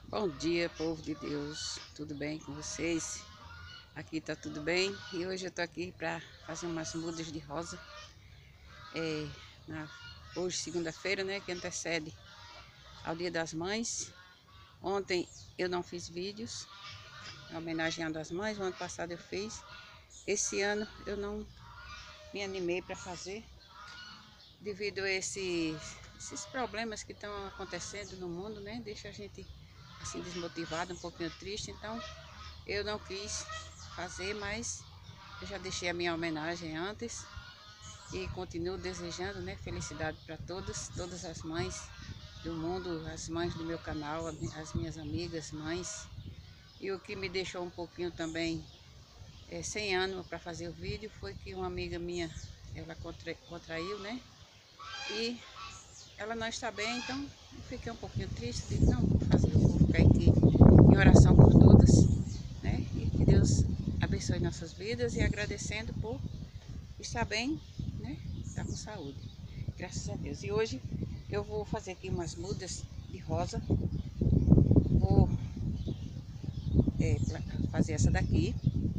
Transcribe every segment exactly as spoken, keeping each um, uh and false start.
Bom dia, povo de Deus, tudo bem com vocês? Aqui tá tudo bem e hoje eu tô aqui para fazer umas mudas de rosa. É, na, hoje, segunda-feira, né, que antecede ao Dia das Mães. Ontem eu não fiz vídeos homenageando as mães, o ano passado eu fiz. Esse ano eu não me animei para fazer devido a esses, esses problemas que estão acontecendo no mundo, né? Deixa a gente assim desmotivado, um pouquinho triste, então eu não quis fazer, mas eu já deixei a minha homenagem antes e continuo desejando, né, felicidade para todas, todas as mães do mundo, as mães do meu canal, as minhas amigas, mães. E o que me deixou um pouquinho também é, sem ânimo para fazer o vídeo foi que uma amiga minha, ela contra, contraiu, né, e ela não está bem, então eu fiquei um pouquinho triste, disse, não, vou fazer, eu vou ficar aqui em oração por todas, né? E que Deus abençoe nossas vidas e agradecendo por estar bem, né? Estar com saúde, graças a Deus. E hoje eu vou fazer aqui umas mudas de rosa, vou é, fazer essa daqui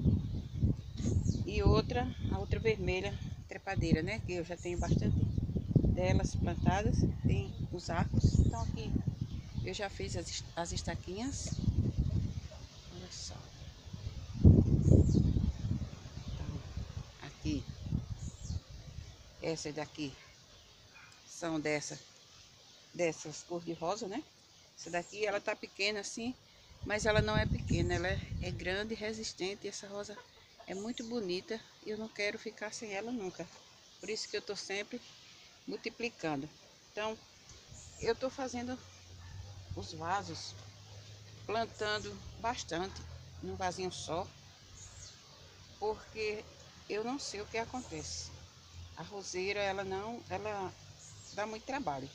e outra, a outra vermelha trepadeira, né? Que eu já tenho bastante delas plantadas, tem os arcos, então aqui eu já fiz as, as estaquinhas, olha só. Então, aqui, essa daqui são dessa, dessas cor de rosa, né? Essa daqui, ela tá pequena assim, mas ela não é pequena, ela é, é grande e resistente. E essa rosa é muito bonita e eu não quero ficar sem ela nunca. Por isso que eu tô sempre multiplicando. Então, eu tô fazendo os vasos, plantando bastante, num vasinho só, porque eu não sei o que acontece. A roseira, ela não, ela dá muito trabalho.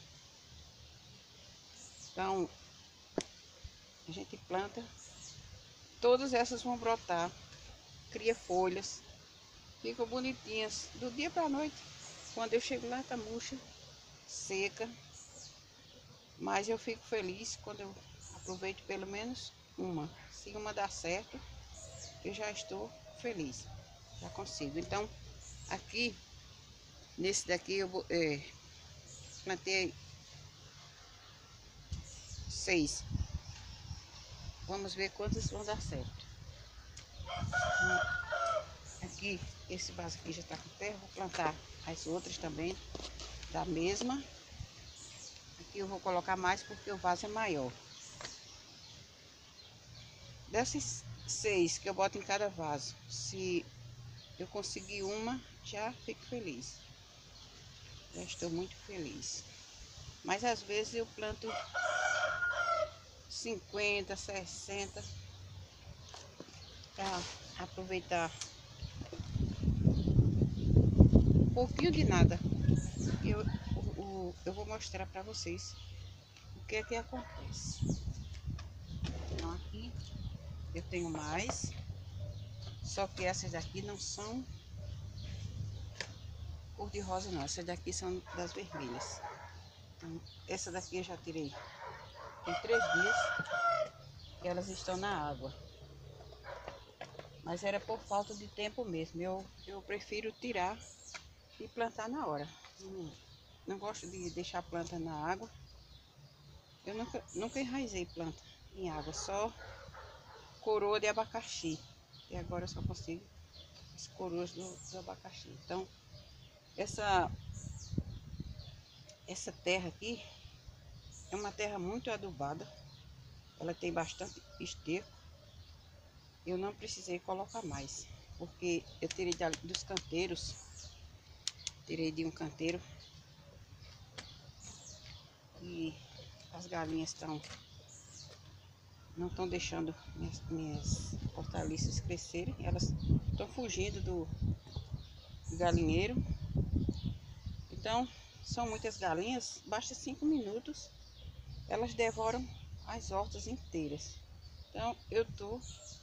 Então, a gente planta, todas essas vão brotar, cria folhas, ficam bonitinhas do dia para a noite. Quando eu chego lá, tá murcha, seca, mas eu fico feliz quando eu aproveito pelo menos uma. Se uma dá certo, eu já estou feliz, já consigo. Então, aqui, nesse daqui, eu vou, é, plantei seis. Vamos ver quantas vão dar certo. Aqui, esse vaso aqui já tá com terra, vou plantar as outras também, da mesma. Aqui eu vou colocar mais porque o vaso é maior. Dessas seis que eu boto em cada vaso, se eu conseguir uma, já fico feliz. Já estou muito feliz. Mas às vezes eu planto cinquenta, sessenta para aproveitar um pouquinho de nada. Eu, o, o, eu vou mostrar para vocês o que é que acontece. Então aqui eu tenho mais, só que essas daqui não são cor de rosa não, essas daqui são das vermelhas. Então, essa daqui eu já tirei tem três dias que elas estão na água, mas era por falta de tempo mesmo. Eu, eu prefiro tirar e plantar na hora. Não, não gosto de deixar a planta na água. Eu nunca, nunca enraizei planta em água, só coroa de abacaxi. E agora eu só consigo as coroas do, do abacaxi. Então, essa, essa terra aqui é uma terra muito adubada. Ela tem bastante esterco. Eu não precisei colocar mais, porque eu tirei dos canteiros, tirei de um canteiro e as galinhas estão não estão deixando minhas, minhas hortaliças crescerem, elas estão fugindo do, do galinheiro. Então são muitas galinhas, basta cinco minutos, elas devoram as hortas inteiras. Então eu tô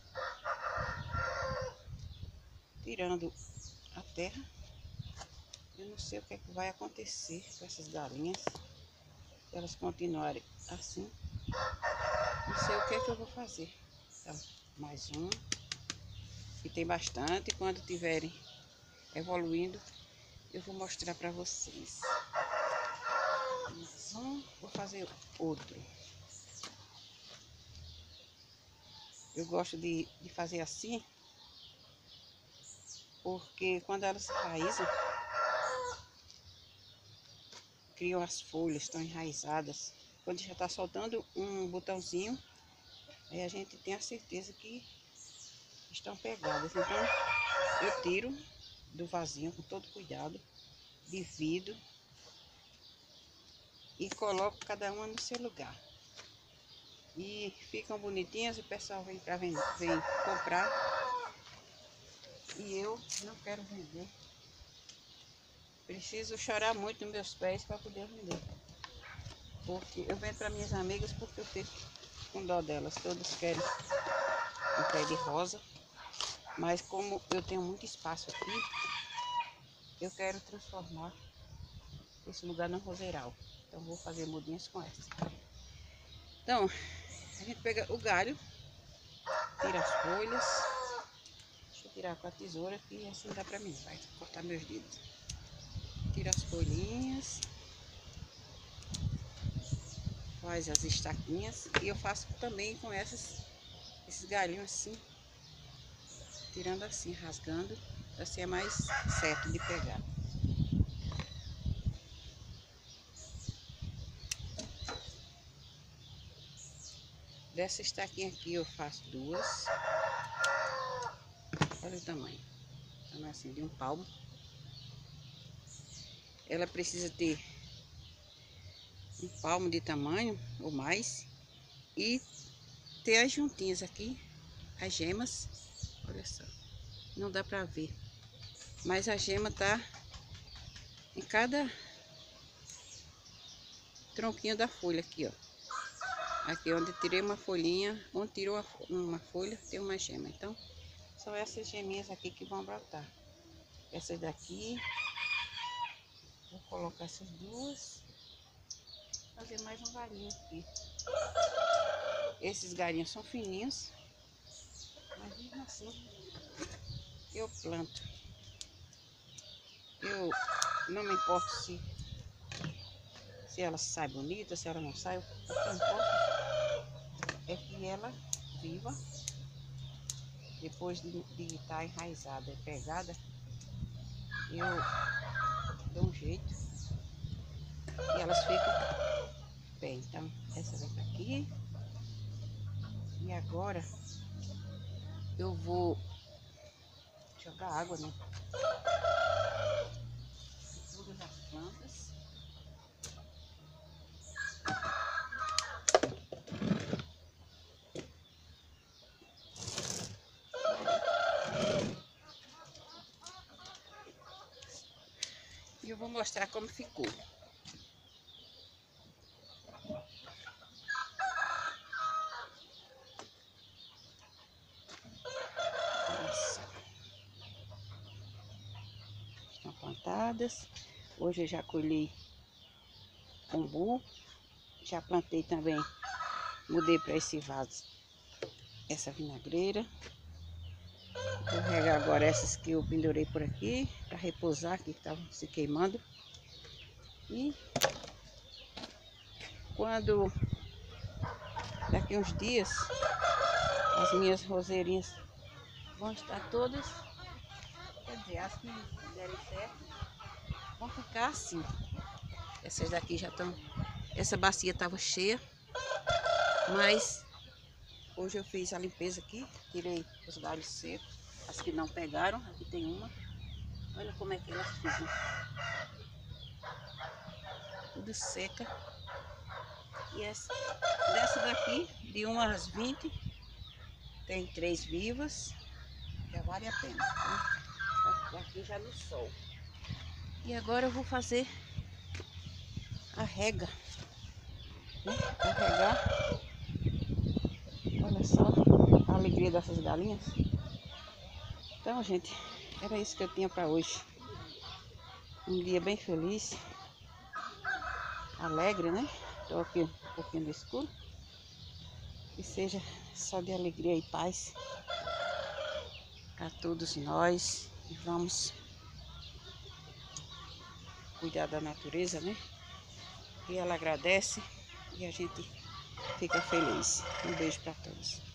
tirando a terra. Eu não sei o que é que vai acontecer com essas galinhas, se elas continuarem assim. Não não sei o que é que eu vou fazer. Então, mais um. E tem bastante. Quando tiverem evoluindo, eu vou mostrar para vocês. Mais um. Vou fazer outro. Eu gosto de, de fazer assim, porque quando elas enraizam, criam as folhas, estão enraizadas. Quando já está soltando um botãozinho, aí a gente tem a certeza que estão pegadas. Então, eu tiro do vasinho com todo cuidado, divido e coloco cada uma no seu lugar. E ficam bonitinhas, o pessoal vem para vem, vem comprar. E eu não quero vender. Preciso chorar muito nos meus pés para poder vender. Porque eu vendo para minhas amigas porque eu fico com dó delas. Todas querem um pé de rosa. Mas como eu tenho muito espaço aqui, eu quero transformar esse lugar no roseiral. Então vou fazer mudinhas com essa. Então, a gente pega o galho, tira as folhas. Deixa eu tirar com a tesoura que assim dá pra mim, vai cortar meus dedos. Tira as folhinhas, faz as estaquinhas e eu faço também com essas, esses galhinhos assim, tirando assim, rasgando, assim é mais certo de pegar. Dessa estaquinha aqui eu faço duas. Olha o tamanho, tamanho assim de um palmo. Ela precisa ter um palmo de tamanho ou mais e ter as juntinhas aqui, as gemas. Olha só, não dá pra ver, mas a gema tá em cada tronquinho da folha aqui, ó. Aqui onde tirei uma folhinha, onde tirou uma, uma folha, tem uma gema. Então, são essas geminhas aqui que vão brotar. Essas daqui, vou colocar essas duas, fazer mais um galinho aqui. Esses galinhos são fininhos, mas mesmo assim, eu planto. Eu não me importo se, se ela sai bonita, se ela não sai. O que importa é que ela viva. Depois de estar enraizada e pegada, eu dou um jeito e elas ficam bem. Então, essa vem pra aqui. E agora eu vou jogar água, né? Em todas as plantas. E eu vou mostrar como ficou. Nossa. Estão plantadas. Hoje eu já colhi umbu. Já plantei também. Mudei para esse vaso essa vinagreira. Vou regar agora essas que eu pendurei por aqui para repousar, que estavam se queimando. E quando daqui uns dias as minhas roseirinhas vão estar todas, quer dizer, as que derem certo vão ficar assim. Essas daqui já estão, essa bacia estava cheia, mas hoje eu fiz a limpeza aqui, tirei os galhos secos, as que não pegaram, aqui tem uma. Olha como é que elas ficam. Tudo seca. E essa, dessa daqui, de umas vinte, tem três vivas, já vale a pena. Tá? Aqui já no sol. E agora eu vou fazer a rega, né? Vou regar. Olha só a alegria dessas galinhas. Então, gente, era isso que eu tinha para hoje. Um dia bem feliz, alegre, né? Tô aqui um pouquinho no escuro. Que seja só de alegria e paz para todos nós. E vamos cuidar da natureza, né? E ela agradece e a gente fica feliz. Um beijo para todos.